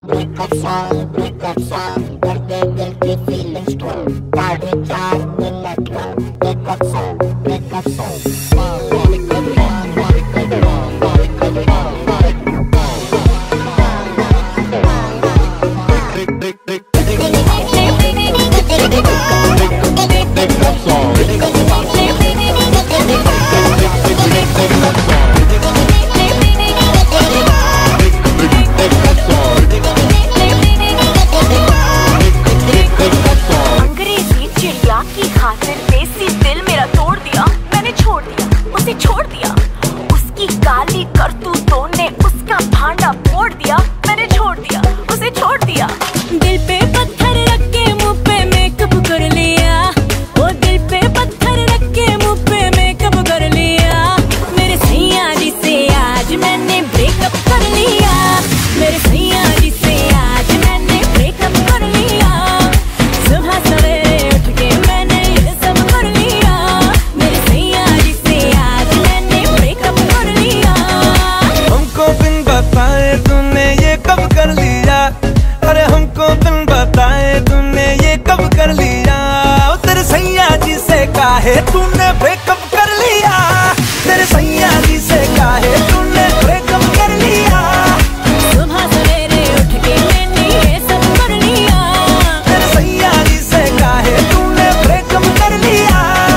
breakup song, दर्द दिल की feeling strong, 4.5 मिनट का breakup song. छोड़ दिया उसकी काली करतूतों ने उसका भांडा फोड़ दिया। मैंने छोड़ दिया उसे, छोड़ दिया। दिल पे पत्थर रख के मुंह पे मेकअप कर लिया। वो दिल पे पत्थर रख के मुंह पे मेकअप कर लिया। मेरे सैया जी से आज मैंने ब्रेकअप कर लिया। मेरे सैया जी से आज मैंने ब्रेकअप कर लिया। सुबह सवेरे उठ के मैंने ये सब कर लिया। मेरे सैया जी से आज मैंने ब्रेकअप कर लिया। हमको बिन बताए तूने ये कब कर लिया? अरे हमको बिन बताए तूने ये कब कर लिया? तेरे सैया जी से काहे तूने ब्रेकअप कर लिया? तेरे सैया जी से काहे तूने ब्रेकअप कर लिया? सुबह सवेरे उठ के मैंने ये सब कर लिया। तेरे सैया जी से काहे तूने ब्रेकअप कर लिया?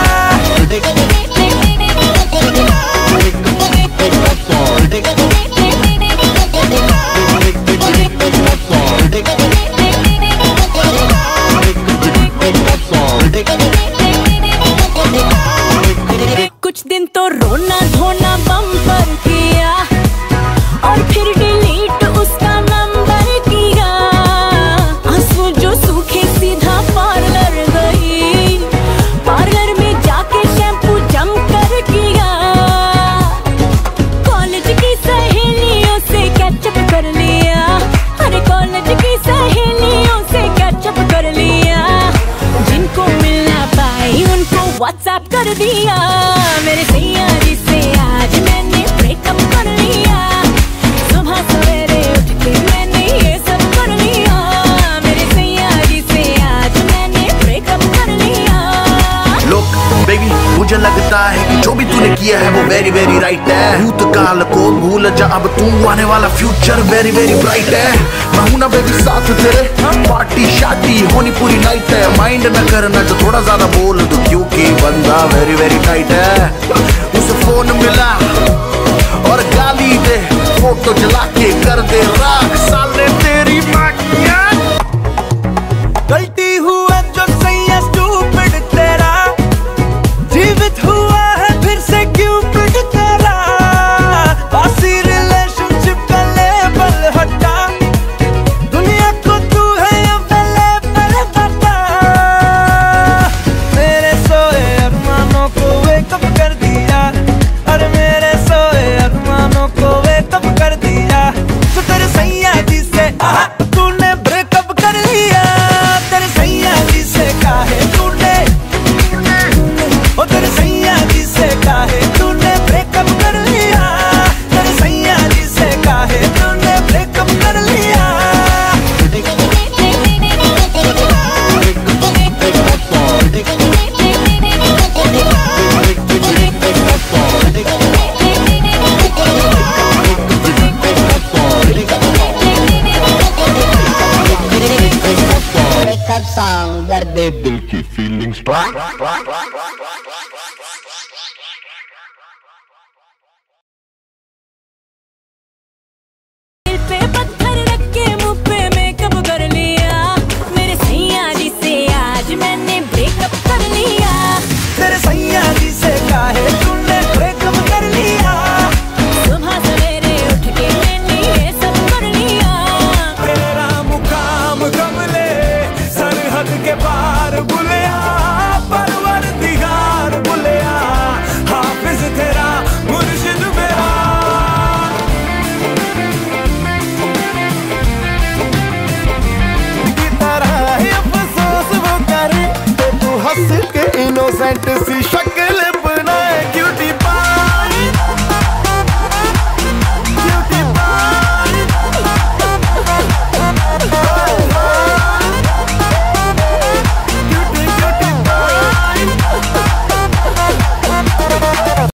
कुछ दिन तो रोना धोना बम्पर किया और फिर डिलीट उसका नंबर किया। आंसू जो सूखे सीधा पार्लर गई। पार्लर में जाके शैम्पू जम कर किया। कॉलेज की सहेलियों से कैचअप कर लिया। अरे कॉलेज की सहेलियों से कैचअप कर लिया। जिनको मिल ना पाई उनको व्हाट्सएप कर दिया। मेरे सैया जी से आज मैंने ब्रेकअप कर लिया। सुबह सवेरे उठ के मैंने ये सब कर लिया। मेरे सैया जी से आज मैंने ब्रेकअप कर लिया। Look, baby, मुझे लगता है कि जो भी तूने किया है वो वेरी वेरी राइट है। भूतकाल को भूल जा, अब तू आने वाला फ्यूचर वेरी वेरी ब्राइट है। मैं हूं ना बेबी साथ तेरे, पार्टी शादी होनी पूरी नाइट है। माइंड न करना जो थोड़ा ज्यादा बोल दो, क्योंकि बंदा वेरी वेरी टाइट है। उसे फोन मिला और गाली दे, फोटो जला के कर दे राख साले तेरी माँ की। गलती हुआ जो सैया स्टूपिड तेरा, जीवित हुआ है फिर से क्यूपिड तेरा। बासी रिलेशनशिप का लेबल हटा, दुनिया को तू है अवेलेबल बता। मेरे सोए अरमानों को वेकअप कर दिया। अरे मेरे सोए अरमानों को वेकअप कर दिया। तो तेरे सैया जी से तूने ब्रेकअप कर लिया। तेरे सैया जी से काहे तूने, ओ तेरे सैया जी से काहे तूने ब्रेकअप कर लिया? तेरे सैया जी से काहे तूने ब्रेकअप कर लिया? ब्रेकअप सॉन्ग, दर्द दिल की फीलिंग्स दिल पे पत्थर रख के मुंह पे मेकअप कर लिया। मेरे सैया जी से आज मैंने ब्रेकअप कर लिया। तेरे सैया जी से काहे तूने ब्रेकअप कर लिया? सुबह सवेरे उठ के मैंने ये सब कर लिया। तेरा मुकाम कमले सरहद के पार बुलिया, परवरदिगार बुलिया, हाफिज तेरा मुर्शिद मेरा। की तरह ही अफसोस वो करे तो तू हंस के इनोसेंट सी शक्ल